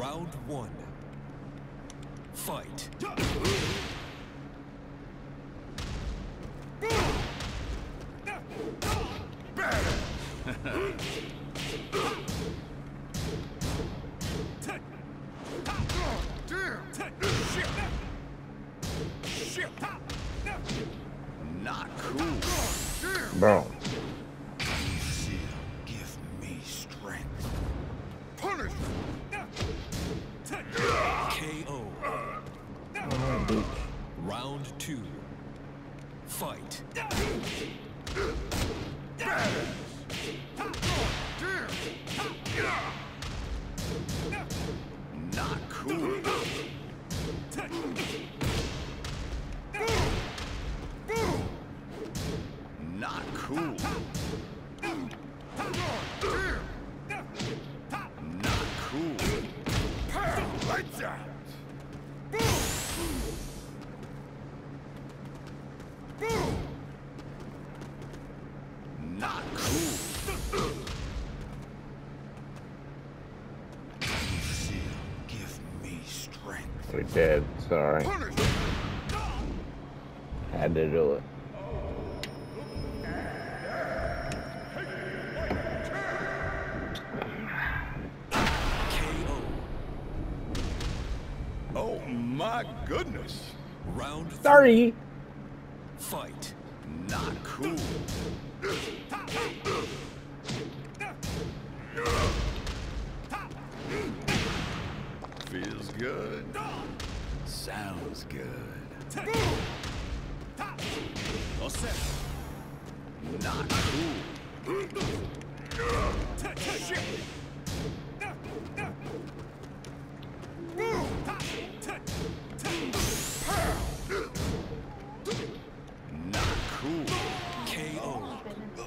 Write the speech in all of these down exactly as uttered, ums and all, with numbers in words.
Round one. Fight. Not cool. Bro. Give me strength. Punish. K O. Oh, Round two. Fight. Not cool. Not cool. Not cool. Lights out. Not cool. Give me strength. we're dead. Sorry. Had to do it. K O. Oh my goodness. Round three. Sorry. Fight. Not cool. Feels good. Sounds good. All set. Not cool. Not cool. K O.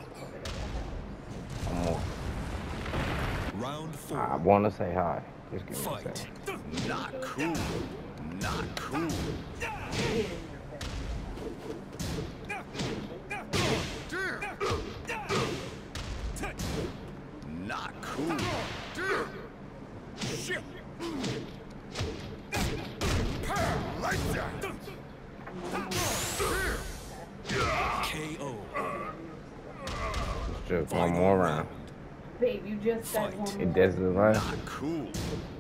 I'm Round four. I want to say hi. Just give me a Fight. second. Not cool. Not cool. Not cool. Shit. Lights out. K O. Just one more round. Babe, you just said Fight. one It more. does the last. Not cool.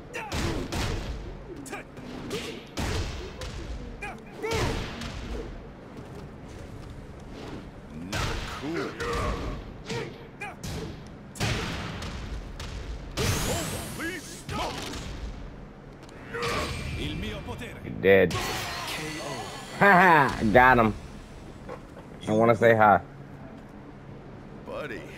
Not cool. Holy smokes! Il mio potere. You're dead. K O. Haha, got him. I want to say hi. Buddy.